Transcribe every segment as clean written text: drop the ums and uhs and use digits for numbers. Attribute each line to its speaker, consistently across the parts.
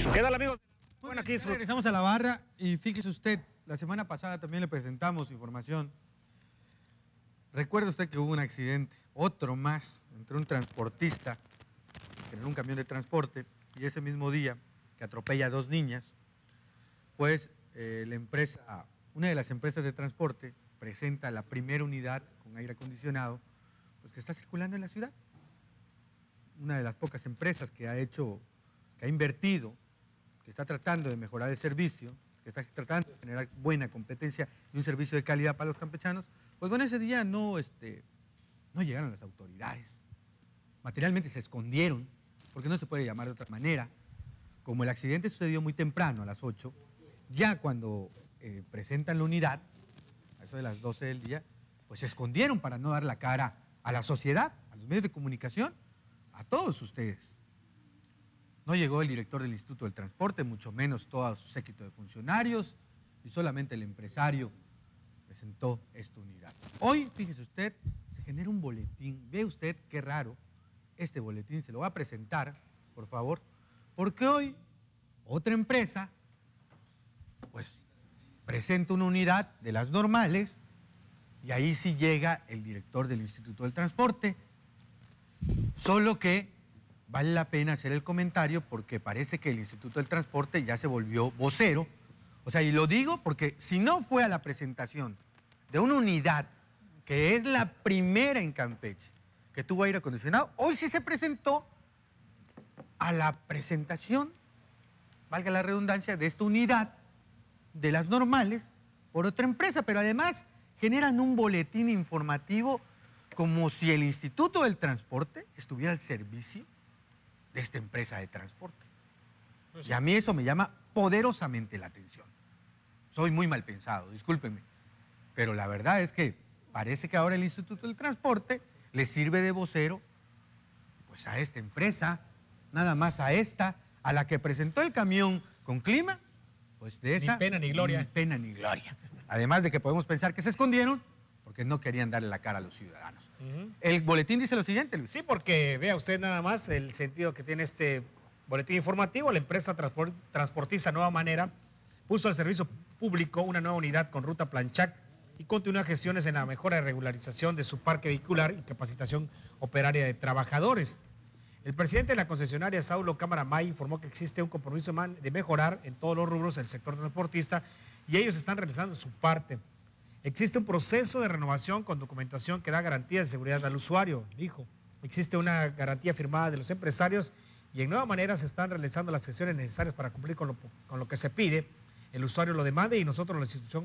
Speaker 1: ¿Qué tal, amigos? Bueno, aquí
Speaker 2: regresamos a la barra y fíjese usted, la semana pasada también le presentamos información. Recuerda usted que hubo un accidente, otro más, entre un transportista en un camión de transporte y ese mismo día que atropella a 2 niñas, pues una de las empresas de transporte presenta la primera unidad con aire acondicionado pues, que está circulando en la ciudad. Una de las pocas empresas que ha invertido, que está tratando de mejorar el servicio, que está tratando de generar buena competencia y un servicio de calidad para los campechanos, pues bueno, ese día no llegaron las autoridades. Materialmente se escondieron, porque no se puede llamar de otra manera. Como el accidente sucedió muy temprano, a las 8, ya cuando presentan la unidad, a eso de las 12 del día, pues se escondieron para no dar la cara a la sociedad, a los medios de comunicación, a todos ustedes. No llegó el director del Instituto del Transporte, mucho menos todo su séquito de funcionarios, y solamente el empresario presentó esta unidad. Hoy, fíjese usted, se genera un boletín. Ve usted qué raro, este boletín se lo va a presentar, por favor, porque hoy otra empresa, pues, presenta una unidad de las normales y ahí sí llega el director del Instituto del Transporte. Solo que vale la pena hacer el comentario porque parece que el Instituto del Transporte ya se volvió vocero. O sea, y lo digo porque si no fue a la presentación de una unidad que es la primera en Campeche que tuvo aire acondicionado, hoy sí se presentó a la presentación, valga la redundancia, de esta unidad de las normales por otra empresa, pero además generan un boletín informativo como si el Instituto del Transporte estuviera al servicio de esta empresa de transporte. Y a mí eso me llama poderosamente la atención. Soy muy mal pensado, discúlpenme, pero la verdad es que parece que ahora el Instituto del Transporte le sirve de vocero pues a esta empresa, nada más a esta, a la que presentó el camión con clima, pues de esa...
Speaker 1: Ni pena ni gloria.
Speaker 2: Ni pena ni gloria. Además de que podemos pensar que se escondieron porque no querían darle la cara a los ciudadanos. El boletín dice lo siguiente, Luis.
Speaker 1: Sí, porque vea usted nada más el sentido que tiene este boletín informativo. La empresa transportista Nueva Manera puso al servicio público una nueva unidad con ruta Planchac y continúa gestiones en la mejora y regularización de su parque vehicular y capacitación operaria de trabajadores. El presidente de la concesionaria, Saulo Cámara May, informó que existe un compromiso de mejorar en todos los rubros el sector transportista y ellos están realizando su parte. Existe un proceso de renovación con documentación que da garantías de seguridad al usuario, dijo. Existe una garantía firmada de los empresarios y en Nueva Manera se están realizando las gestiones necesarias para cumplir con lo que se pide. El usuario lo demanda y nosotros la institución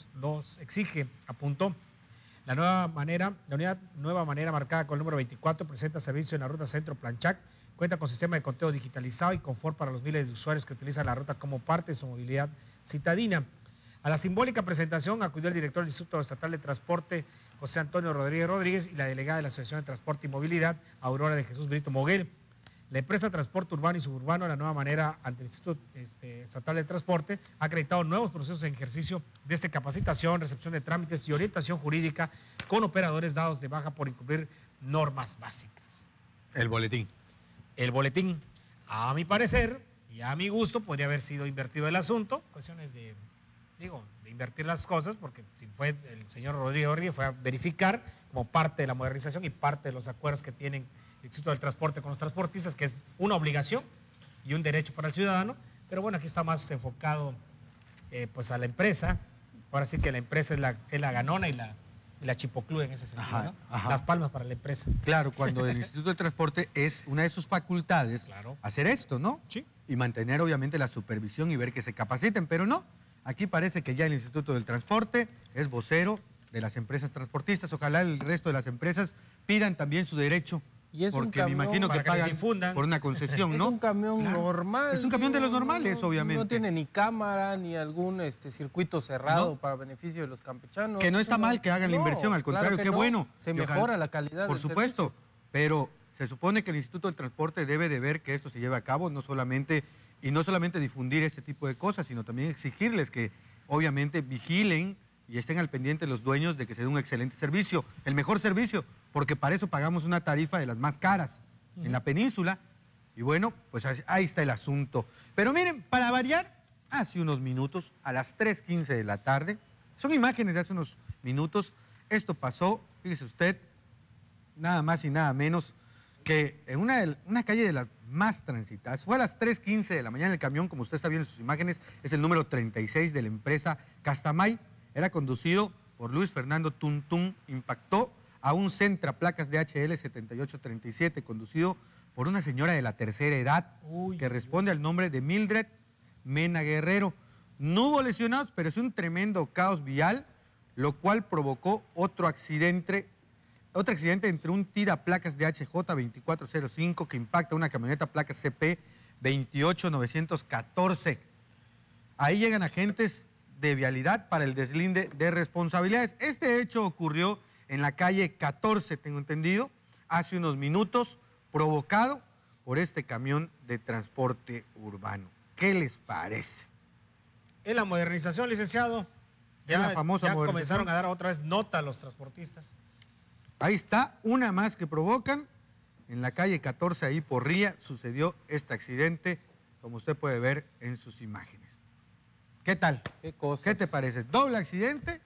Speaker 1: los exige, apuntó. La unidad Nueva Manera marcada con el número 24 presenta servicio en la ruta Centro Planchac, cuenta con sistema de conteo digitalizado y confort para los miles de usuarios que utilizan la ruta como parte de su movilidad citadina. A la simbólica presentación acudió el director del Instituto Estatal de Transporte, José Antonio Rodríguez, y la delegada de la Asociación de Transporte y Movilidad, Aurora de Jesús Brito Moguel. La empresa Transporte Urbano y Suburbano, la Nueva Manera, ante el Instituto Estatal de Transporte, ha acreditado nuevos procesos en ejercicio desde capacitación, recepción de trámites y orientación jurídica con operadores dados de baja por incumplir normas básicas.
Speaker 2: El boletín.
Speaker 1: El boletín, a mi parecer y a mi gusto, podría haber sido invertido el asunto, cuestiones de invertir las cosas, porque si fue el señor Rodríguez fue a verificar como parte de la modernización y parte de los acuerdos que tienen el Instituto del Transporte con los transportistas, que es una obligación y un derecho para el ciudadano, pero bueno, aquí está más enfocado pues a la empresa. Ahora sí que la empresa es la ganona y la chipoclú en ese sentido,
Speaker 2: Ajá,
Speaker 1: ¿no?
Speaker 2: ajá.
Speaker 1: Las palmas para la empresa.
Speaker 2: Claro, cuando el Instituto del Transporte es una de sus facultades,
Speaker 1: Claro.
Speaker 2: hacer esto, ¿no?
Speaker 1: Sí.
Speaker 2: Y mantener obviamente la supervisión y ver que se capaciten, pero no. Aquí parece que ya el Instituto del Transporte es vocero de las empresas transportistas. Ojalá el resto de las empresas pidan también su derecho.
Speaker 3: Y es
Speaker 2: porque
Speaker 3: un
Speaker 2: me
Speaker 3: camión
Speaker 2: imagino que
Speaker 1: para que se
Speaker 2: pagan
Speaker 1: difundan.
Speaker 2: por una concesión, ¿no?
Speaker 3: Es un camión
Speaker 2: Claro.
Speaker 3: normal.
Speaker 2: Es un camión de los normales, obviamente.
Speaker 3: No tiene ni cámara, ni algún circuito cerrado
Speaker 2: No.
Speaker 3: para beneficio de los campechanos.
Speaker 2: Que no está mal que hagan la inversión, al contrario,
Speaker 3: claro que
Speaker 2: qué
Speaker 3: no.
Speaker 2: bueno.
Speaker 3: Se
Speaker 2: Y ojalá-
Speaker 3: mejora la calidad
Speaker 2: Por
Speaker 3: del
Speaker 2: supuesto,
Speaker 3: servicio.
Speaker 2: pero se supone que el Instituto del Transporte debe de ver que esto se lleve a cabo, no solamente difundir este tipo de cosas, sino también exigirles que obviamente vigilen y estén al pendiente los dueños de que se dé un excelente servicio, el mejor servicio, porque para eso pagamos una tarifa de las más caras en la península Y bueno, pues ahí está el asunto. Pero miren, para variar, hace unos minutos, a las 3:15 de la tarde, son imágenes de hace unos minutos, esto pasó, fíjese usted, nada más y nada menos que en una calle de las más transitadas. Fue a las 3:15 de la mañana el camión, como usted está viendo en sus imágenes, es el número 36 de la empresa Castamay. Era conducido por Luis Fernando Tuntún, impactó a un Centra placas DHL 7837, conducido por una señora de la tercera edad, que responde al nombre de Mildred Mena Guerrero. No hubo lesionados, pero es un tremendo caos vial, lo cual provocó otro accidente entre un Tira placas DHJ 2405 que impacta una camioneta placas CP 28914. Ahí llegan agentes de vialidad para el deslinde de responsabilidades. Este hecho ocurrió en la calle 14, tengo entendido, hace unos minutos, provocado por este camión de transporte urbano. ¿Qué les parece?
Speaker 1: Es la modernización, licenciado.
Speaker 2: Es la famosa modernización.
Speaker 1: Comenzaron a dar otra vez nota a los transportistas.
Speaker 2: Ahí está, una más que provocan. En la calle 14, ahí por Ría, sucedió este accidente, como usted puede ver en sus imágenes. ¿Qué tal?
Speaker 3: ¿Qué cosas?
Speaker 2: ¿Qué te parece? Doble accidente,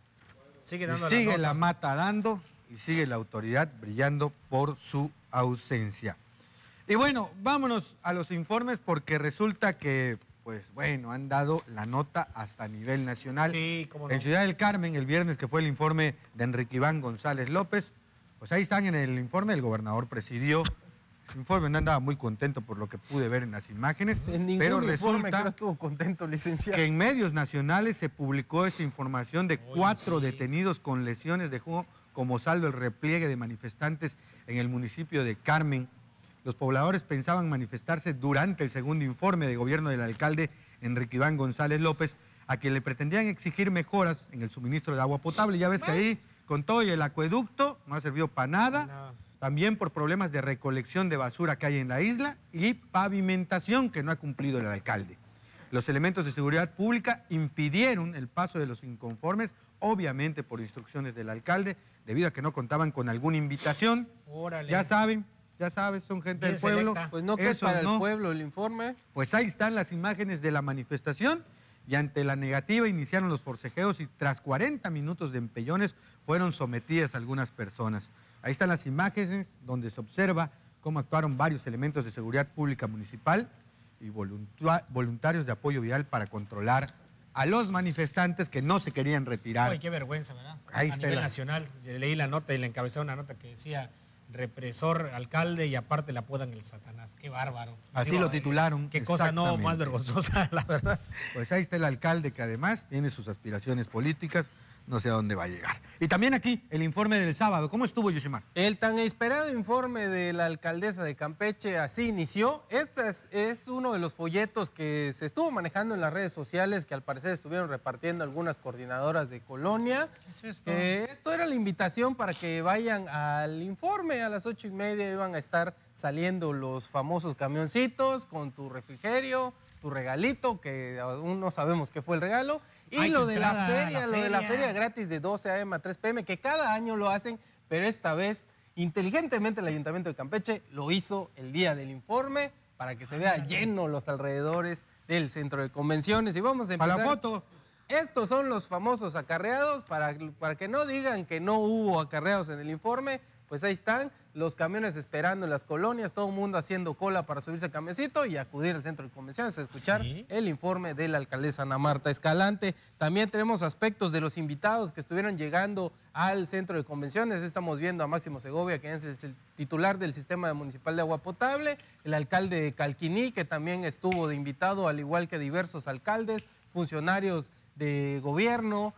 Speaker 2: sigue la mata dando y sigue la autoridad brillando por su ausencia. Y bueno, vámonos a los informes porque resulta que, pues bueno, han dado la nota hasta a nivel nacional.
Speaker 1: Sí, cómo no.
Speaker 2: En Ciudad del Carmen, el viernes que fue el informe de Enrique Iván González López, pues ahí están en el informe, el gobernador presidió. El informe no andaba muy contento por lo que pude ver en las imágenes,
Speaker 3: En ningún
Speaker 2: pero
Speaker 3: informe
Speaker 2: resulta
Speaker 3: que no estuvo contento, licenciado.
Speaker 2: que en medios nacionales se publicó esa información de 4 detenidos con lesiones, dejó como saldo el repliegue de manifestantes en el municipio de Carmen. Los pobladores pensaban manifestarse durante el segundo informe de gobierno del alcalde Enrique Iván González López, a quien le pretendían exigir mejoras en el suministro de agua potable. Ya ves que ahí, con todo y el acueducto, no ha servido para nada. También por problemas de recolección de basura que hay en la isla y pavimentación que no ha cumplido el alcalde. Los elementos de seguridad pública impidieron el paso de los inconformes, obviamente por instrucciones del alcalde, debido a que no contaban con alguna invitación.
Speaker 1: Órale.
Speaker 2: Ya sabes, son gente del pueblo.
Speaker 3: Pues no, que es para el pueblo el informe.
Speaker 2: Pues ahí están las imágenes de la manifestación y ante la negativa iniciaron los forcejeos y tras 40 minutos de empellones fueron sometidas algunas personas. Ahí están las imágenes donde se observa cómo actuaron varios elementos de seguridad pública municipal y voluntarios de apoyo vial para controlar a los manifestantes que no se querían retirar.
Speaker 1: Ay, qué vergüenza, ¿verdad?
Speaker 2: Ahí
Speaker 1: a
Speaker 2: está
Speaker 1: nivel nacional, leí la nota y le encabezaba una nota que decía represor, alcalde y aparte le apodan el Satanás. Qué bárbaro.
Speaker 2: Así lo titularon.
Speaker 1: Qué cosa no más vergonzosa, la verdad.
Speaker 2: Pues ahí está el alcalde que además tiene sus aspiraciones políticas, no sé a dónde va a llegar. Y también aquí el informe del sábado. ¿Cómo estuvo, Yoshimar?
Speaker 3: El tan esperado informe de la alcaldesa de Campeche así inició. Este es uno de los folletos que se estuvo manejando en las redes sociales, que al parecer estuvieron repartiendo algunas coordinadoras de colonia.
Speaker 1: ¿Qué es esto?
Speaker 3: Esto era la invitación para que vayan al informe. A las 8:30 iban a estar saliendo los famosos camioncitos con tu refrigerio, tu regalito, que aún no sabemos qué fue el regalo. Y
Speaker 1: Ay,
Speaker 3: lo de la
Speaker 1: entrada a la
Speaker 3: feria,
Speaker 1: feria
Speaker 3: gratis de 12 a.m. a 3 p.m., que cada año lo hacen, pero esta vez, inteligentemente, el Ayuntamiento de Campeche lo hizo el día del informe para que se vea lleno los alrededores del centro de convenciones. Y vamos a empezar.
Speaker 2: Para la foto.
Speaker 3: Estos son los famosos acarreados, para que no digan que no hubo acarreados en el informe. Pues ahí están los camiones esperando en las colonias, todo el mundo haciendo cola para subirse al camioncito y acudir al centro de convenciones a escuchar el informe de la alcaldesa Ana Marta Escalante. También tenemos aspectos de los invitados que estuvieron llegando al centro de convenciones. Estamos viendo a Máximo Segovia, que es el titular del Sistema Municipal de Agua Potable, el alcalde de Calquiní, que también estuvo de invitado, al igual que diversos alcaldes, funcionarios de gobierno,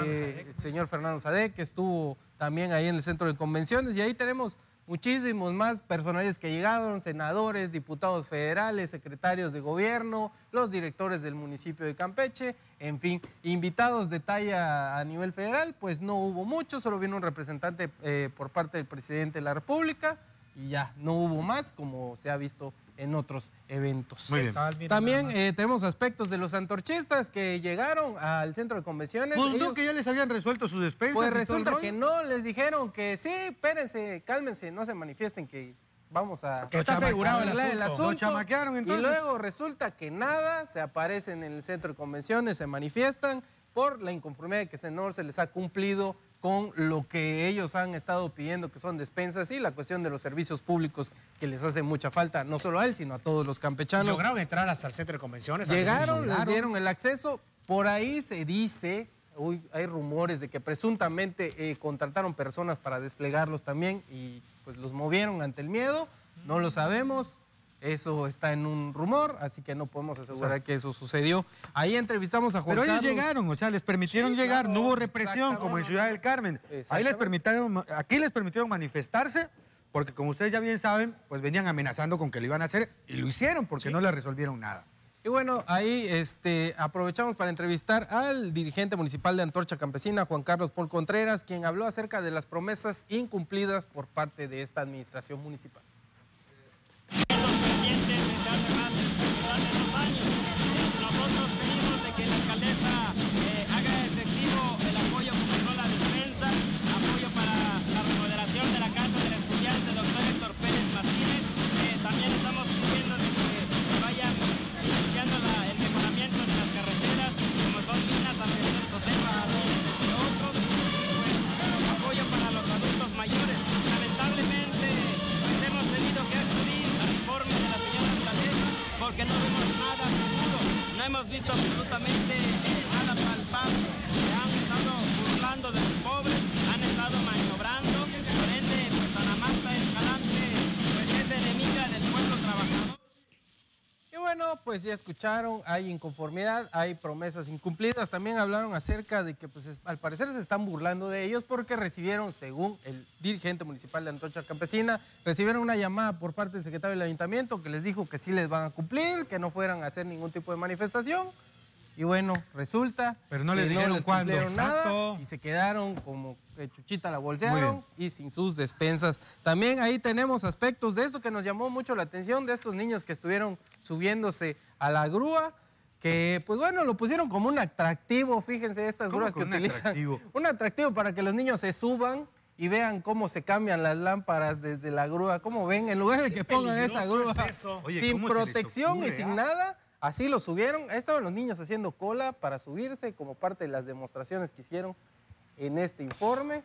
Speaker 3: el señor Fernando Sadek, que estuvo también ahí en el centro de convenciones, y ahí tenemos muchísimos más personajes que llegaron, senadores, diputados federales, secretarios de gobierno, los directores del municipio de Campeche, en fin, invitados de talla a nivel federal, pues no hubo mucho, solo vino un representante por parte del presidente de la República, y ya, no hubo más, como se ha visto en otros eventos.
Speaker 2: Muy bien.
Speaker 3: También tenemos aspectos de los antorchistas que llegaron al centro de convenciones.
Speaker 2: Pues no, que ya les habían resuelto su despensa.
Speaker 3: Pues resulta que no, les dijeron que sí, espérense, cálmense, no se manifiesten, que vamos a
Speaker 1: Que está asegurado el
Speaker 3: arreglar
Speaker 1: asunto.
Speaker 2: Lo chamaquearon,
Speaker 3: y
Speaker 2: entonces.
Speaker 3: luego resulta que nada, se aparecen en el centro de convenciones, se manifiestan por la inconformidad de que no se les ha cumplido con lo que ellos han estado pidiendo, que son despensas, y la cuestión de los servicios públicos que les hace mucha falta, no solo a él, sino a todos los campechanos.
Speaker 1: Lograron entrar hasta el centro de convenciones.
Speaker 3: Llegaron, les dieron el acceso. Por ahí se dice, hay rumores de que presuntamente contrataron personas para desplegarlos también y pues los movieron ante el miedo. No lo sabemos. Eso está en un rumor, así que no podemos asegurar que eso sucedió. Ahí entrevistamos a Juan
Speaker 2: Pero ellos
Speaker 3: Carlos.
Speaker 2: llegaron, o sea, les permitieron llegar,
Speaker 3: claro,
Speaker 2: no hubo represión como en
Speaker 3: exactamente.
Speaker 2: Ciudad del Carmen. Ahí aquí les permitieron manifestarse, porque como ustedes ya bien saben, pues venían amenazando con que lo iban a hacer y lo hicieron porque no les resolvieron nada.
Speaker 3: Y bueno, ahí aprovechamos para entrevistar al dirigente municipal de Antorcha Campesina, Juan Carlos Paul Contreras, quien habló acerca de las promesas incumplidas por parte de esta administración municipal.
Speaker 4: Esos pendientes desde hace más de 2 años. Nosotros pedimos de que la alcaldesa haga efectivo el apoyo como son la despensa, apoyo para la remodelación de la casa del estudiante doctor Héctor Pérez Martínez. También estamos pidiendo de que vayan iniciando el mejoramiento de las carreteras, como son Minas, San Pedro Josefa, entre otros. Pues, apoyo para los adultos mayores. Lamentablemente, pues hemos tenido que acudir al informe de la señora alcaldesa porque no vemos nada seguro, no hemos visto absolutamente nada palpable. Se han estado burlando de los pobres, han estado maniobrando, por ende, pues Ana Marta Escalante pues es enemiga del pueblo trabajador.
Speaker 3: Y bueno, pues ya escucharon, hay inconformidad, hay promesas incumplidas. También hablaron acerca de que pues, al parecer se están burlando de ellos porque recibieron, según el dirigente municipal de Antorcha Campesina, recibieron una llamada por parte del secretario del ayuntamiento que les dijo que sí les van a cumplir, que no fueran a hacer ningún tipo de manifestación. Y bueno, resulta
Speaker 2: Pero no
Speaker 3: que
Speaker 2: les dijeron cuándo.
Speaker 3: cumplieron nada
Speaker 2: Exacto.
Speaker 3: y se quedaron como que Chuchita la
Speaker 2: Muy
Speaker 3: bolsearon
Speaker 2: bien.
Speaker 3: y sin sus despensas. También ahí tenemos aspectos de eso que nos llamó mucho la atención, de estos niños que estuvieron subiéndose a la grúa, que pues bueno, lo pusieron como un atractivo, fíjense, estas
Speaker 2: ¿Cómo
Speaker 3: grúas
Speaker 2: que
Speaker 3: que
Speaker 2: un
Speaker 3: utilizan.
Speaker 2: atractivo?
Speaker 3: Un atractivo para que los niños se suban y vean cómo se cambian las lámparas desde la grúa. ¿Cómo ven? En lugar de que pongan esa
Speaker 1: peligroso
Speaker 3: grúa
Speaker 1: es eso.
Speaker 2: Oye,
Speaker 3: sin
Speaker 2: ¿cómo se les
Speaker 3: protección y
Speaker 2: ocurre,
Speaker 3: sin
Speaker 2: ah?
Speaker 3: nada, así lo subieron. Ahí estaban los niños haciendo cola para subirse como parte de las demostraciones que hicieron en este informe.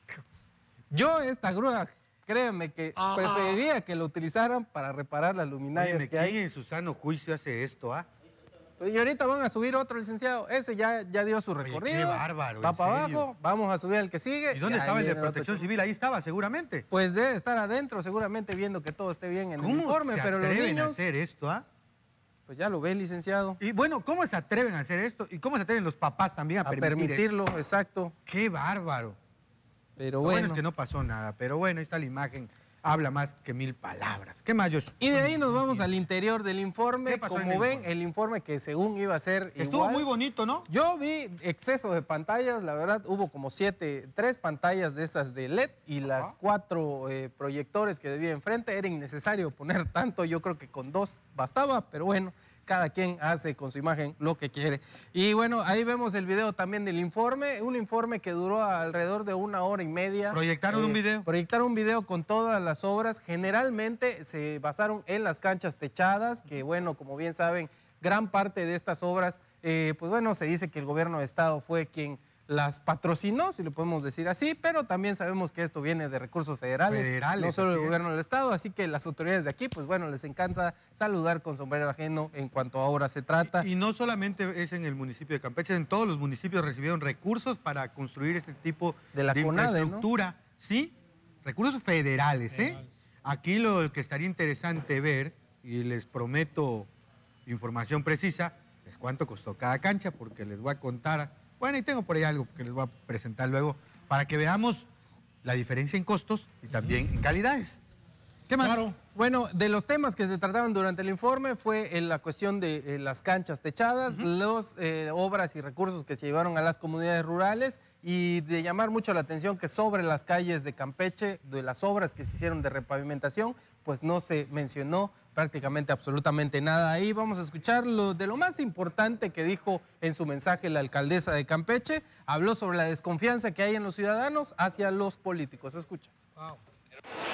Speaker 3: Yo esta grúa, créanme que preferiría que lo utilizaran para reparar las luminarias
Speaker 2: Oye,
Speaker 3: que hay.
Speaker 2: ¿quién en su sano juicio hace esto, ah?
Speaker 3: Y ahorita van a subir otro, licenciado. Ese ya dio su
Speaker 2: Oye,
Speaker 3: recorrido.
Speaker 2: qué bárbaro,
Speaker 3: Va
Speaker 2: en
Speaker 3: para
Speaker 2: serio.
Speaker 3: abajo, vamos a subir al que sigue.
Speaker 2: ¿Y dónde
Speaker 3: y
Speaker 2: estaba
Speaker 3: ahí
Speaker 2: el de
Speaker 3: viene otro
Speaker 2: Protección
Speaker 3: show.
Speaker 2: Civil? Ahí estaba, seguramente.
Speaker 3: Pues debe estar adentro, seguramente viendo que todo esté bien en el
Speaker 2: ¿Cómo
Speaker 3: informe,
Speaker 2: se
Speaker 3: pero los
Speaker 2: atreven a
Speaker 3: niños,
Speaker 2: hacer esto, ah?
Speaker 3: pues ya lo ve, licenciado.
Speaker 2: Y bueno, ¿cómo se atreven a hacer esto? ¿Y cómo se atreven los papás también a,
Speaker 3: A
Speaker 2: permitir esto?
Speaker 3: permitirlo, exacto.
Speaker 2: ¡Qué bárbaro!
Speaker 3: Pero
Speaker 2: Lo bueno
Speaker 3: bueno.
Speaker 2: es que no pasó nada, pero bueno, esta la imagen habla más que 1000 palabras. ¿Qué más, Josh?
Speaker 3: Y de ahí nos vamos al interior del informe.
Speaker 2: ¿Qué pasó en
Speaker 3: Como
Speaker 2: el
Speaker 3: ven,
Speaker 2: informe?
Speaker 3: el informe que según iba a ser
Speaker 2: Estuvo
Speaker 3: igual.
Speaker 2: muy bonito, ¿no?
Speaker 3: Yo vi exceso de pantallas, la verdad, hubo como 3 pantallas de esas de LED y las 4 proyectores que debía enfrente. Era innecesario poner tanto, yo creo que con 2 bastaba, pero bueno, cada quien hace con su imagen lo que quiere. Y bueno, ahí vemos el video también del informe, un informe que duró alrededor de 1 hora y media.
Speaker 2: ¿Proyectaron un video?
Speaker 3: Proyectaron un video con todas las obras. Generalmente se basaron en las canchas techadas, que bueno, como bien saben, gran parte de estas obras, pues bueno, se dice que el gobierno de Estado fue quien las patrocinó, si lo podemos decir así, pero también sabemos que esto viene de recursos federales, no solo del
Speaker 2: así es.
Speaker 3: gobierno del Estado, así que las autoridades de aquí, pues bueno, les encanta saludar con sombrero ajeno en cuanto a obras se trata.
Speaker 2: Y no solamente es en el municipio de Campeche, en todos los municipios recibieron recursos para construir este tipo
Speaker 3: De la CONADE, ¿no?
Speaker 2: infraestructura. Sí, recursos federales, ¿eh? Aquí lo que estaría interesante ver, y les prometo información precisa, es cuánto costó cada cancha, porque les voy a contar. Bueno, y tengo por ahí algo que les voy a presentar luego, para que veamos la diferencia en costos y también en calidades. ¿Qué más?
Speaker 1: Claro.
Speaker 3: Bueno, de los temas que se trataban durante el informe fue la cuestión de las canchas techadas, las obras y recursos que se llevaron a las comunidades rurales y de llamar mucho la atención que sobre las calles de Campeche, de las obras que se hicieron de repavimentación, pues no se mencionó prácticamente absolutamente nada ahí. Vamos a escuchar de lo más importante que dijo en su mensaje la alcaldesa de Campeche. Habló sobre la desconfianza que hay en los ciudadanos hacia los políticos. Escucha.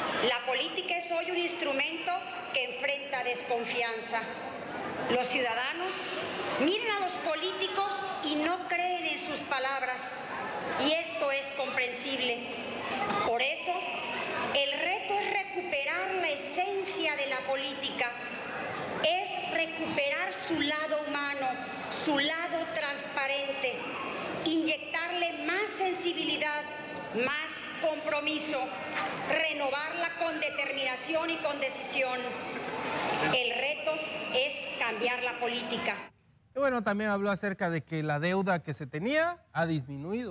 Speaker 5: La política es hoy un instrumento que enfrenta desconfianza. Los ciudadanos miran a los políticos y no creen en sus palabras, y esto es comprensible. Por eso, el reto es recuperar la esencia de la política, es recuperar su lado humano, su lado transparente, inyectarle más sensibilidad, más compromiso, renovarla con determinación y con decisión. El reto es cambiar la política.
Speaker 3: Y bueno, también habló acerca de que la deuda que se tenía ha disminuido.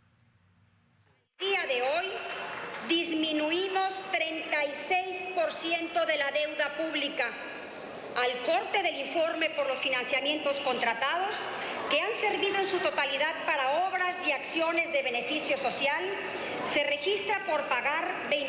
Speaker 5: El día de hoy disminuimos 36% de la deuda pública. Al corte del informe por los financiamientos contratados, que han servido en su totalidad para obras y acciones de beneficio social, se registra por pagar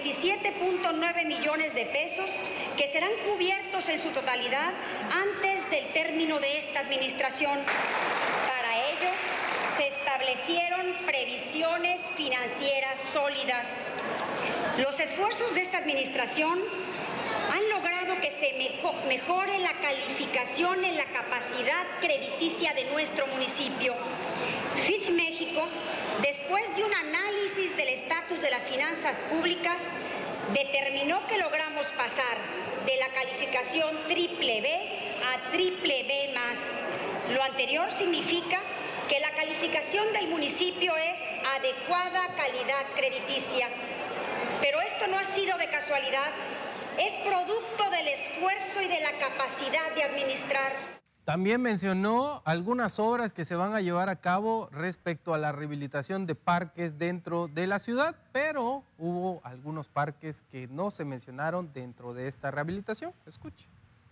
Speaker 5: 27.9 millones de pesos que serán cubiertos en su totalidad antes del término de esta administración. Para ello, se establecieron previsiones financieras sólidas. Los esfuerzos de esta administración han logrado que se mejore la calificación en la capacidad crediticia de nuestro municipio. Fitch México, después de un análisis del estatus de las finanzas públicas, determinó que logramos pasar de la calificación BBB a BBB+. Lo anterior significa que la calificación del municipio es adecuada calidad crediticia. Pero esto no ha sido de casualidad, es producto del esfuerzo y de la capacidad de administrar.
Speaker 3: También mencionó algunas obras que se van a llevar a cabo respecto a la rehabilitación de parques dentro de la ciudad, pero hubo algunos parques que no se mencionaron dentro de esta rehabilitación. Escuche.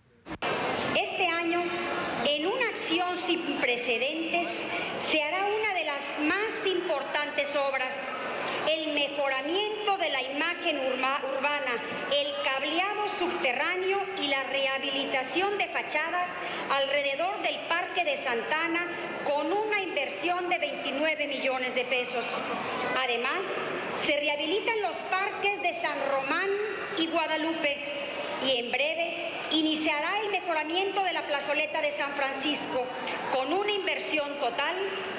Speaker 5: Este año, en una acción sin precedentes, se hará una de las más importantes obras: el mejoramiento de la imagen urbana, el cableado subterráneo y la rehabilitación de fachadas alrededor del Parque de Santa Ana, con una inversión de 29 millones de pesos. Además, se rehabilitan los parques de San Román y Guadalupe, y en breve iniciará el mejoramiento de la plazoleta de San Francisco, con una inversión total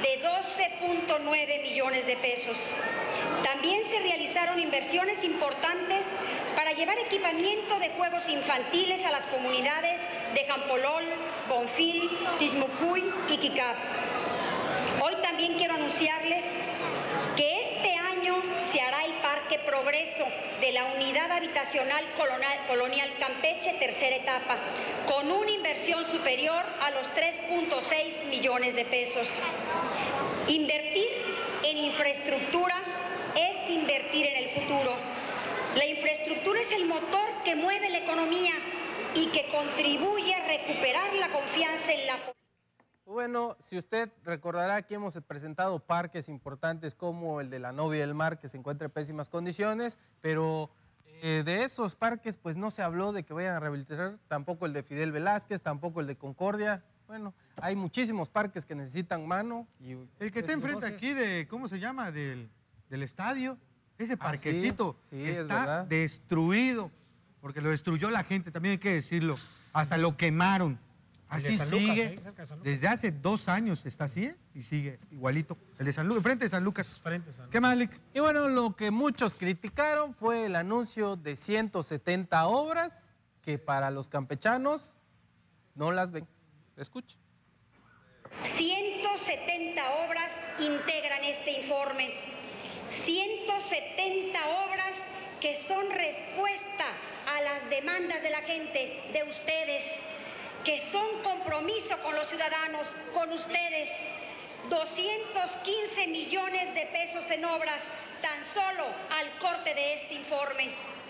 Speaker 5: de 12.9 millones de pesos. También se realizaron inversiones importantes para llevar equipamiento de juegos infantiles a las comunidades de Jampolol, Bonfil, Tixmucuy y Quicap. Hoy también quiero anunciarles que este año se hará el Parque Progreso de la Unidad Habitacional Colonial Campeche, tercera etapa, con una inversión superior a los 3.6 millones de pesos. Invertir en infraestructura es invertir en el futuro. La infraestructura es el motor que mueve la economía y que contribuye a recuperar la confianza en la...
Speaker 3: Bueno, si usted recordará, aquí hemos presentado parques importantes como el de la Novia del Mar, que se encuentra en pésimas condiciones, pero de esos parques pues no se habló de que vayan a rehabilitar, tampoco el de Fidel Velázquez, tampoco el de Concordia. Bueno, hay muchísimos parques que necesitan mano. Y
Speaker 2: el que está enfrente aquí de, ¿cómo se llama? Del estadio, ese parquecito
Speaker 3: sí,
Speaker 2: está destruido, porque lo destruyó la gente, también hay que decirlo, hasta lo quemaron. Así sigue, desde hace 2 años está así, y sigue igualito. El de San Lucas, frente de San Lucas. ¿Qué más, Lick?
Speaker 3: Y bueno, lo que muchos criticaron fue el anuncio de 170 obras que para los campechanos no las ven. Escuche.
Speaker 5: 170 obras integran este informe. 170 obras que son respuesta a las demandas de la gente, de ustedes, que son compromiso con los ciudadanos, con ustedes. 215 millones de pesos en obras, tan solo al corte de este informe.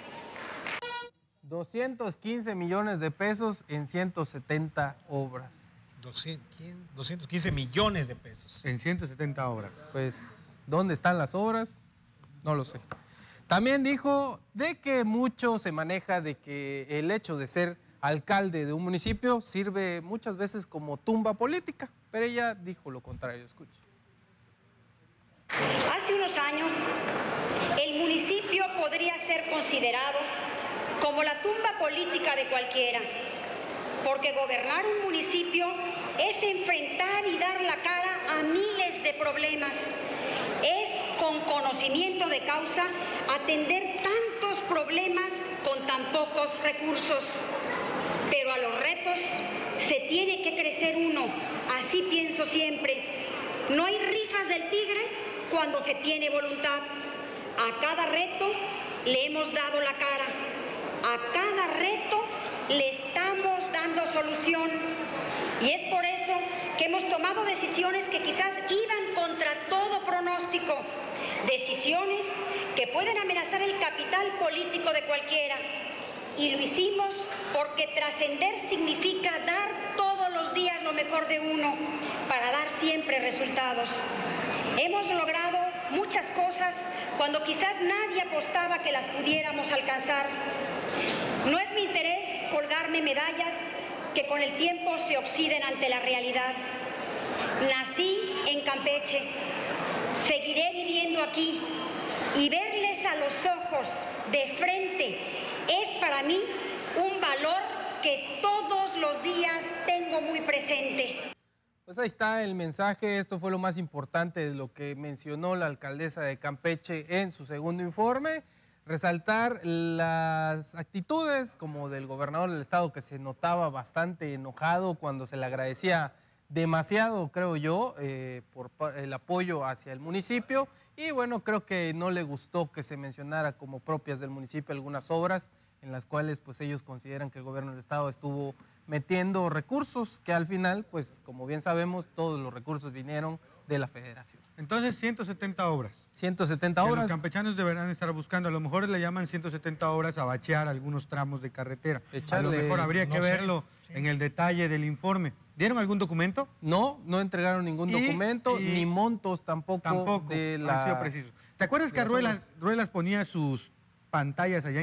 Speaker 3: 215 millones de pesos en 170 obras.
Speaker 1: 215 millones de pesos.
Speaker 2: En 170 obras.
Speaker 3: Pues, ¿dónde están las obras? No lo sé. También dijo de que mucho se maneja de que el hecho de ser alcalde de un municipio sirve muchas veces como tumba política, pero ella dijo lo contrario. Escuche.
Speaker 5: Hace unos años el municipio podría ser considerado como la tumba política de cualquiera, porque gobernar un municipio es enfrentar y dar la cara a miles de problemas. Es, con conocimiento de causa, atender tantos problemas con tan pocos recursos. Pero a los retos se tiene que crecer uno, así pienso siempre. No hay rifas del tigre cuando se tiene voluntad. A cada reto le hemos dado la cara. A cada reto le estamos dando solución. Y es por eso que hemos tomado decisiones que quizás iban contra todo pronóstico. Decisiones que pueden amenazar el capital político de cualquiera. Y lo hicimos porque trascender significa dar todos los días lo mejor de uno para dar siempre resultados. Hemos logrado muchas cosas cuando quizás nadie apostaba que las pudiéramos alcanzar. No es mi interés colgarme medallas que con el tiempo se oxiden ante la realidad. Nací en Campeche, seguiré viviendo aquí y verles a los ojos de frente es para mí un valor que todos los días tengo muy presente.
Speaker 3: Pues ahí está el mensaje, esto fue lo más importante de lo que mencionó la alcaldesa de Campeche en su segundo informe. Resaltar las actitudes como del gobernador del estado, que se notaba bastante enojado cuando se le agradecía demasiado, creo yo, por el apoyo hacia el municipio. Y bueno, creo que no le gustó que se mencionara como propias del municipio algunas obras en las cuales pues ellos consideran que el gobierno del estado estuvo metiendo recursos que al final, pues como bien sabemos, todos los recursos vinieron de la federación.
Speaker 2: Entonces, 170 obras.
Speaker 3: 170
Speaker 2: Que
Speaker 3: obras.
Speaker 2: los campechanos deberán estar buscando. A lo mejor le llaman 170 horas a bachear algunos tramos de carretera. A lo mejor habría que verlo en el detalle del informe. ¿Dieron algún documento?
Speaker 3: No, no entregaron ningún documento, ni montos tampoco de la...
Speaker 2: Han sido precisos. ¿Te acuerdas que Ruelas ponía sus pantallas allá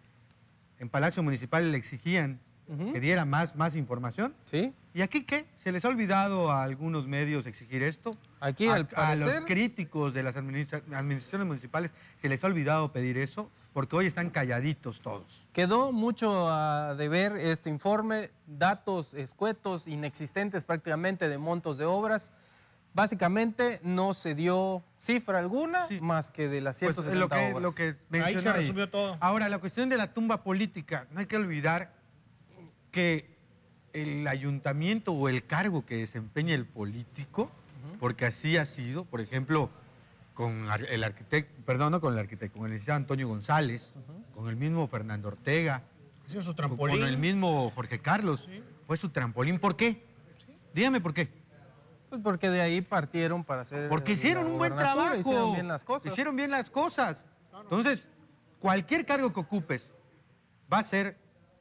Speaker 2: en Palacio Municipal y le exigían que diera más información?
Speaker 3: Sí.
Speaker 2: ¿Y aquí qué? ¿Se les ha olvidado a algunos medios exigir esto?
Speaker 3: Aquí, al parecer,
Speaker 2: a los críticos de las administraciones municipales se les ha olvidado pedir eso, porque hoy están calladitos todos.
Speaker 3: Quedó mucho a deber este informe, datos escuetos, inexistentes prácticamente de montos de obras. Básicamente no se dio cifra alguna, más que de las 170 obras.
Speaker 2: Lo que mencioné
Speaker 1: ahí se resumió todo.
Speaker 2: Ahora, la cuestión de la tumba política, no hay que olvidar que el ayuntamiento o el cargo que desempeña el político, porque así ha sido, por ejemplo, con el arquitecto, con el licenciado Antonio González, con el mismo Fernando Ortega,
Speaker 1: Ha sido su trampolín.
Speaker 2: con el mismo Jorge Carlos, fue su trampolín. ¿Por qué? Dígame por qué.
Speaker 3: Pues porque de ahí partieron para hacer...
Speaker 2: Porque hicieron un buen trabajo.
Speaker 3: Hicieron bien las cosas.
Speaker 2: Hicieron bien las cosas. Entonces, cualquier cargo que ocupes va a ser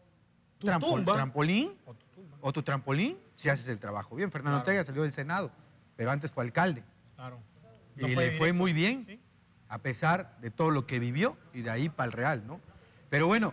Speaker 1: Tu tumba.
Speaker 2: trampolín o tu trampolín si haces el trabajo bien. Fernando Ortega salió del Senado, pero antes fue alcalde.
Speaker 1: Claro.
Speaker 2: Y le fue muy bien, a pesar de todo lo que vivió y de ahí para el Real, ¿no? Pero bueno,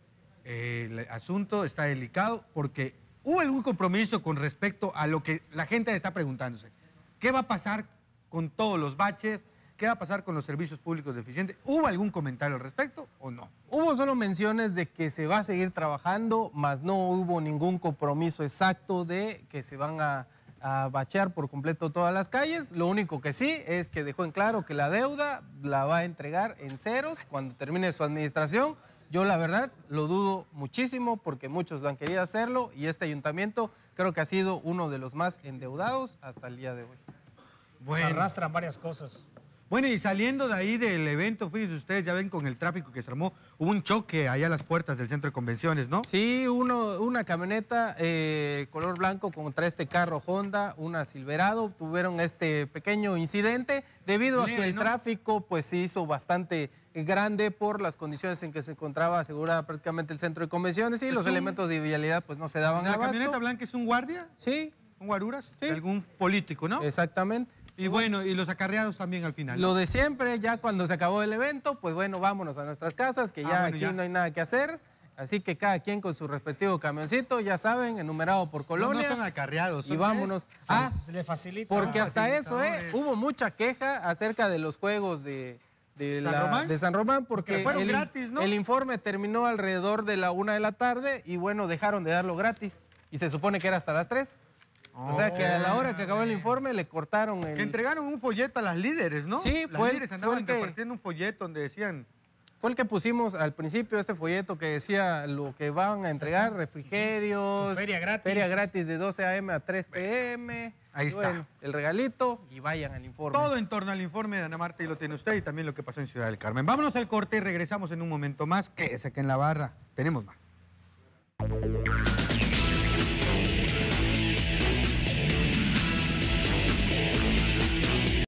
Speaker 2: el asunto está delicado porque hubo algún compromiso con respecto a lo que la gente está preguntándose. ¿Qué va a pasar con todos los baches? ¿Qué va a pasar con los servicios públicos deficientes? ¿Hubo algún comentario al respecto o no?
Speaker 3: Hubo solo menciones de que se va a seguir trabajando, mas no hubo ningún compromiso exacto de que se van a bachear por completo todas las calles. Lo único que sí es que dejó en claro que la deuda la va a entregar en ceros cuando termine su administración. Yo la verdad lo dudo muchísimo porque muchos lo han querido hacerlo y este ayuntamiento creo que ha sido uno de los más endeudados hasta el día de hoy.
Speaker 1: Pues arrastran varias cosas.
Speaker 2: Bueno, y saliendo de ahí del evento, fíjense ustedes, ya ven con el tráfico que se armó, hubo un choque allá a las puertas del centro de convenciones, ¿no?
Speaker 3: Sí, una camioneta color blanco contra este carro Honda, una Silverado, tuvieron este pequeño incidente debido a que el tráfico pues se hizo bastante grande por las condiciones en que se encontraba asegurada prácticamente el centro de convenciones y los elementos de vialidad pues no se daban abasto.
Speaker 2: ¿La camioneta blanca es un guardia?
Speaker 3: Sí.
Speaker 2: ¿Un guaruras?
Speaker 3: Sí.
Speaker 2: De algún político, ¿no?
Speaker 3: Exactamente.
Speaker 2: Y bueno, y los acarreados también al final, ¿no?
Speaker 3: Lo de siempre, ya cuando se acabó el evento, pues bueno, vámonos a nuestras casas, que ya aquí no hay nada que hacer. Así que cada quien con su respectivo camioncito, ya saben, enumerado por colonia.
Speaker 2: No son acarreados.
Speaker 3: Y vámonos.
Speaker 1: Se le facilita.
Speaker 3: Porque hasta eso, hubo mucha queja acerca de los juegos de de San Román, porque
Speaker 2: fueron gratis, ¿no?
Speaker 3: el informe terminó alrededor de la 1 de la tarde y bueno, dejaron de darlo gratis. Y se supone que era hasta las 3. O sea que a la hora que acabó el informe le cortaron el...
Speaker 2: Que entregaron un folleto a las líderes, ¿no?
Speaker 3: Sí,
Speaker 2: las líderes andaban repartiendo un folleto donde decían...
Speaker 3: Fue el que pusimos al principio, este folleto que decía lo que van a entregar, refrigerios, feria gratis de 12 a.m. a 3 p.m.
Speaker 2: Ahí está.
Speaker 3: Bueno, el regalito y vayan al informe.
Speaker 2: Todo en torno al informe de Ana Marta y lo tiene usted y también lo que pasó en Ciudad del Carmen. Vámonos al corte y regresamos en un momento más. Quédese aquí en la barra. Tenemos más.